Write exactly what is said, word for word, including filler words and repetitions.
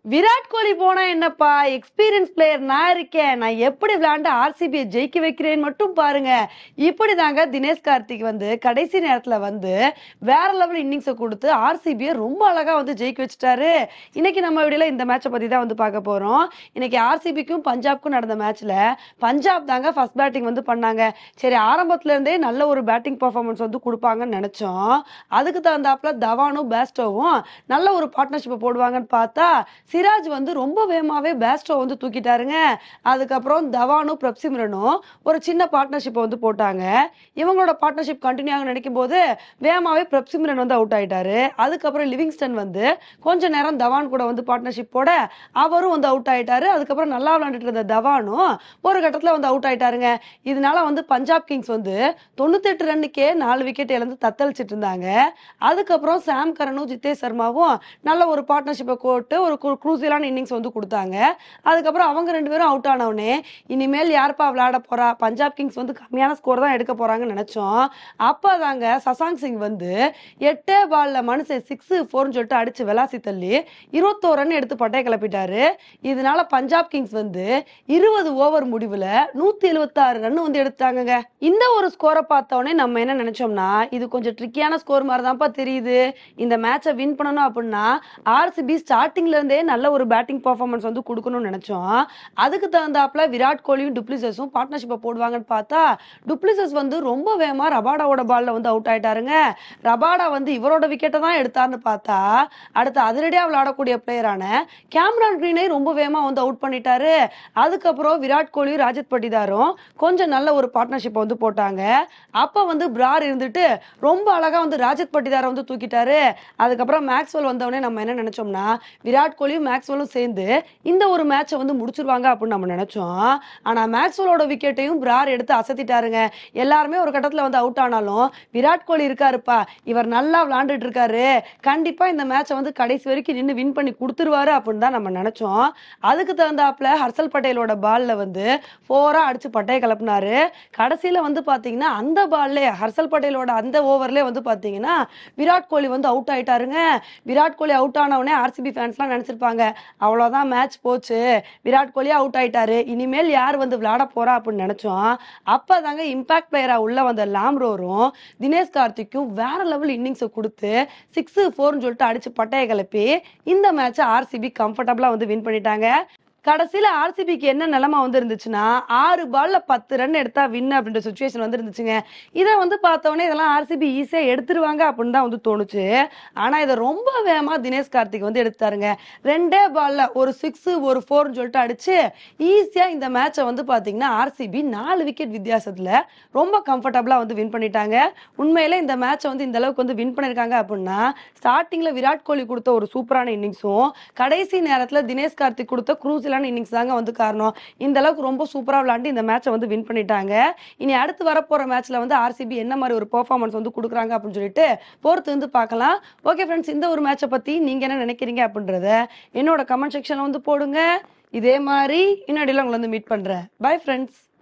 விராட் கோலி போனா என்னப்பா, experience player நான் இருக்கேன். நான் எப்படி விளையாண்டு ஆர்சிபியை ஜெயிக்க வைக்கிறேன்னு மட்டும் பாருங்க. இப்படிதாங்க தினேஷ் கார்த்திக் வந்து கடைசி நேரத்துல வந்து வேற லெவல் இன்னிங்ஸை கொடுத்து ஆர்சிபியை ரொம்ப அழகா வந்து ஜெயிக்க வச்சுட்டாரு. இன்னைக்கு நம்ம வீடியோல இந்த மேட்சை பத்தி தான் வந்து பார்க்க போறோம். இன்னைக்கு ஆர்சிபிக்கும் பஞ்சாப்க்கும் நடந்த மேட்ச்ல பஞ்சாப் தாங்க ஃபர்ஸ்ட் பேட்டிங் வந்து பண்ணாங்க. சரி, ஆரம்பத்துல இருந்தே நல்ல ஒரு பேட்டிங் பர்ஃபார்மன்ஸ் வந்து கொடுப்பாங்கன்னு நினைச்சோம். அதுக்கு தகுந்தாப்புல தவானும் பேஸ்டோவும் நல்ல ஒரு பார்ட்னர்ஷிப்பை போடுவாங்கன்னு பார்த்தா சிராஜ் வந்து ரொம்ப வேகமாவே பேஸ்டோ வந்து தூக்கிட்டாருங்க. அதுக்கப்புறம் தவானும் பிரப்சிம்ரனும் ஒரு சின்ன பார்ட்னர்ஷிப்பை வந்து போட்டாங்க. இவங்களோட பார்ட்னர்ஷிப் கண்டினியூ ஆக நினைக்கும் போது வேகமாவே பிரப்சிம்ரன் வந்து அவுட் ஆயிட்டாரு. அதுக்கப்புறம் லிவிங்ஸ்டன் வந்து கொஞ்ச நேரம் தவான் கூட வந்து பார்ட்னர்ஷிப் போட அவரும் வந்து அவுட் ஆயிட்டாரு. அதுக்கப்புறம் நல்லா விளையாண்டுட்டு இருந்த தவானும் ஒரு கட்டத்துல வந்து அவுட் ஆயிட்டாருங்க. இதனால வந்து பஞ்சாப் கிங்ஸ் வந்து தொண்ணூத்தி எட்டு ரன்னுக்கே நாலு விக்கெட் இழந்து தத்தளிச்சிட்டு இருந்தாங்க. அதுக்கப்புறம் சாம் கரனும் ஜித்தேஷ் சர்மாவும் நல்ல ஒரு பார்ட்னர்ஷிப்பை போட்டு ஒரு குரூசியலான இன்னிங்ஸ் வந்து கொடுத்தாங்க. அதுக்கப்புறம் அவங்க ரெண்டு பேரும் அவுட் ஆனவுடனே இனிமேல் யாருப்பா விளையாட போறா, பஞ்சாப் கிங்ஸ் வந்து கம்மியான ஸ்கோர் தான் எடுக்க போறாங்கன்னு நினைச்சோம். அப்பதாங்க சசாங் சிங் வந்து எட்டே பால்ல மனுஷன் சிக்ஸ் ஃபோர்னு சொல்லிட்டு அடிச்சு விளாசி தள்ளி இருபத்தோரு ரன் எடுத்து பட்டையை கிளப்பிட்டாரு. இதனால பஞ்சாப் கிங்ஸ் வந்து இருபது ஓவர் முடிவுல நூத்தி எழுபத்தி ஆறு ரன் வந்து எடுத்தாங்க. இந்த ஒரு ஸ்கோரை பார்த்தோன்னே நம்ம என்ன நினைச்சோம்னா, இது கொஞ்சம் ட்ரிக்கியான ஸ்கோர் மாதிரி தான்ப்பா தெரியுது. இந்த மேட்சை வின் பண்ணணும் அப்படின்னா ஆர்சிபி ஸ்டார்டிங்ல இருந்தே நல்ல ஒரு பேட்டிங் பர்ஃபார்மன்ஸ் வந்து கொடுக்கணும்னு நினைச்சோம். அதுக்கு தகுந்தாப்புல விராட் கோலியும் டுப்ளிசஸும் பார்ட்னர்ஷிப்பை போடுவாங்கன்னு பார்த்தா டுப்ளிசஸ் வந்து ரொம்ப வேகமா ரபாடாவோட பால்ல வந்து அவுட் ஆயிட்டாருங்க. ரபாடா வந்து இவரோட விக்கெட்டை தான் எடுத்தாருன்னு பார்த்தா அடுத்து அதிரடியா விளையாடக்கூடிய பிளேயரான கேமரான் கிரீனை ரொம்ப வேகமா வந்து அவுட் பண்ணிட்டாரு. அதுக்கப்புறம் விராட் கோலியும் ராஜத் பட்டிதாரும் கொஞ்சம் நல்ல ஒரு பார்ட்னர்ஷிப்பை வந்து போட்டாங்க. அப்ப வந்து பிரார் இருந்துட்டு ரொம்ப அழகா வந்து ராஜத் பட்டிதாரை வந்து தூக்கிட்டாரு. அதுக்கப்புறம் மேக்ஸ்வெல் வந்தவொடனே நம்ம என்ன நினைச்சோம்னா, விராட் கோலியும் மேக்ஸ்வெலும் சேர்ந்து இந்த ஒரு மேட்சை வந்து முடிச்சிருவாங்க அப்படின்னு நம்ம நினைச்சோம். ஆனா மேக்ஸ்வெலோட விக்கெட்டையும் பிரார் எடுத்து அசத்திட்டாருங்க. எல்லாருமே ஒரு கட்டத்துல வந்து அவுட் ஆனாலும் விராட் கோலி இருக்காருப்பா, இவர் நல்லா விளையாண்டுட்டு இருக்காரு, கண்டிப்பா இந்த மேட்சை வந்து கடைசி வரைக்கும் நின்று வின் பண்ணி கொடுத்துருவாரு அப்படின்னு தான் நம்ம நினைச்சோம். அதுக்கு தகுந்தாப்புல ஹர்ஷல் பட்டேலோட பால்ல வந்து போரா அடிச்சு பட்டையை கிளப்பினாரு. கடைசியில வந்து பாத்தீங்கன்னா அந்த பால்ல ஹர்ஷல் பட்டேலோட அந்த ஓவர்ல வந்து பாத்தீங்கன்னா விராட் கோலி வந்து அவுட் ஆயிட்டாருங்க. விராட் கோலி அவுட் ஆனவனே ஆர்சிபி ஃபேன்ஸ்லாம் நினைச்சிருப்பாங்க, அவ்வளவுதான் மேட்ச் போச்சு, விராட் கோலி அவுட் ஆயிட்டாரு, இனிமேல் யார் வந்து விளையாட போறா அப்படின்னு நினைச்சோம். அப்பதாங்க இம்பாக்ட் பிளேயரா உள்ள வந்த லாம்ரோரும் தினேஷ் கார்த்திக்கும் வேற லெவல் இன்னிங்ஸை கொடுத்து சிக்ஸ் ஃபோர்னு சொல்லிட்டு அடிச்சு பட்டையை கிளப்பி இந்த மேட்சை ஆர்சிபி கம்ஃபர்டபுளா வந்து வின் பண்ணிட்டாங்க. கடைசியில ஆர்சிபிக்கு என்ன நிலைமை வந்து இருந்துச்சுன்னா, ஆறு பால்ல பத்து ரன் எடுத்தா வின் அப்படின்ற சுச்சுவேஷன் வந்து இருந்துச்சுங்க. இதை வந்து பார்த்தோன்னே இதெல்லாம் ஆர்சிபி ஈஸியா எடுத்துருவாங்க அப்படின்னு தான் வந்து தோணுச்சு. ஆனா இதை ரொம்ப வேகமா தினேஷ் கார்த்திக் வந்து எடுத்தாருங்க. ரெண்டே பால்ல ஒரு சிக்ஸ் ஒரு ஃபோர்னு சொல்லிட்டு அடிச்சு ஈஸியா இந்த மேட்சை வந்து பாத்தீங்கன்னா ஆர்சிபி நாலு விக்கெட் வித்தியாசத்துல ரொம்ப கம்ஃபர்டபுளா வந்து வின் பண்ணிட்டாங்க. உண்மையில இந்த மேட்சை வந்து இந்த அளவுக்கு வந்து வின் பண்ணிருக்காங்க அப்படின்னா ஸ்டார்டிங்ல விராட் கோலி கொடுத்த ஒரு சூப்பரான இன்னிங்ஸும் கடைசி நேரத்துல தினேஷ் கார்த்திக் கொடுத்த குரூஸ் இன்னிங்ஸ் தாங்க வந்து காரணம். இந்த அளவுக்கு ரொம்ப சூப்பரா விளையாண்டு இந்த மேட்சை வந்து வின் பண்ணிட்டாங்க. இனி அடுத்து வரப்போற மேட்ச்ல வந்து ஆர்சிபி என்ன மாதிரி ஒரு பெர்ஃபார்மன்ஸ் வந்து கொடுக்குறாங்க அப்படின்னு சொல்லிட்டு பொறுத்து வந்து பார்க்கலாம். ஓகே ஃப்ரெண்ட்ஸ், இந்த ஒரு மேட்சை பத்தி நீங்க என்ன நினைக்கிறீங்க அப்படின்றத என்னோட கமெண்ட் செக்ஷன்ல வந்து போடுங்க. இதே மாதிரி இன்னொடியில உங்களை வந்து மீட் பண்றேன். Bye friends.